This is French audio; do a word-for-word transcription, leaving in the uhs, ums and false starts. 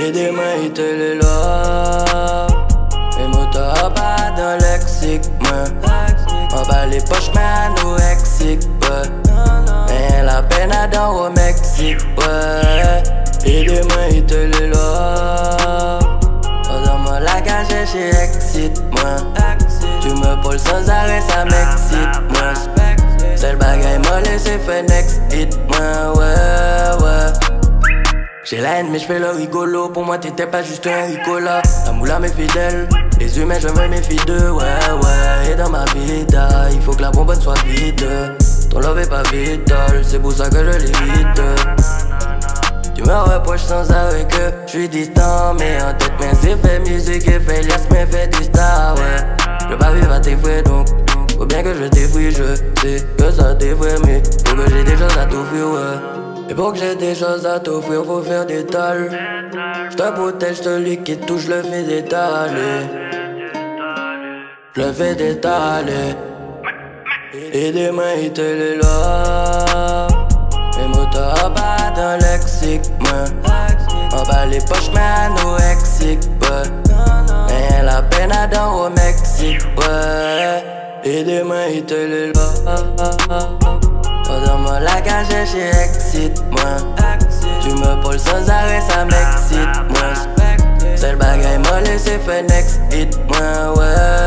Et demain il te les love. Et moi t'as pas dans le lexique, moi. On bat les poches, man, au Mexique, ouais. Mais la peine à dans au Mexique, ouais. Et demain il te les love. Dans la cage chez Exit, moi. Tu me pôles sans arrêt, ça m'excite, moi. C'est le bagaille molle, c'est fait next hit, moi, ouais, ouais. J'ai la haine mais j'fais le rigolo. Pour moi t'étais pas juste un ricola. La moula m'est fidèle, les humains je me méfie d'eux, ouais ouais. Et dans ma vida, il faut que la bonbonne soit vide. Ton love est pas vital, c'est pour ça que je l'évite. Tu me reproches sans arrêt que j'suis distant, mais en tête mais c'est fait musique et fait lias mais fait du star, ouais. Je veux pas vivre à tes frais donc faut bien que je t'effrie, je sais que ça t'effraie, mais faut que j'ai des choses à t'offrir, ouais. Et pour que j'ai des choses à t'offrir, faut faire des tales. J'te protège celui qui touche, je le fais détaler. Je le fais détaler. Et demain il te les love. Et moi t'as pas dans le lexique, moi. On bat les poches, man, au Mexique, ouais. Mais la peine à dans au Mexique, ouais. Et demain il te les love. Dans moi la cage chez Exit, moi. Tu me pôles sans arrêt, ça m'excite, moi. C'est le bagaille molle, c'est fait next hit, moi, ouais.